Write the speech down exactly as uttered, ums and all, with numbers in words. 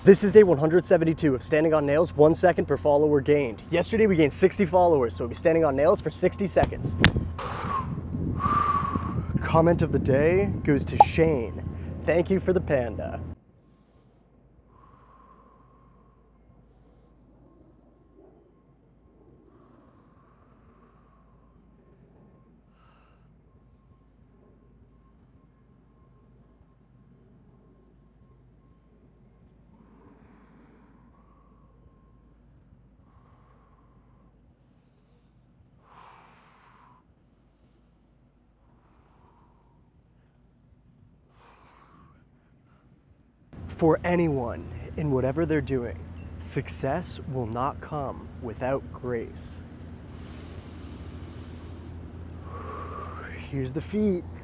This is day one hundred seventy-two of Standing on Nails, one second per follower gained. Yesterday we gained sixty followers, so we'll be standing on nails for sixty seconds. Comment of the day goes to Shane. Thank you for the panda. For anyone in whatever they're doing, success will not come without grace. Here's the feet.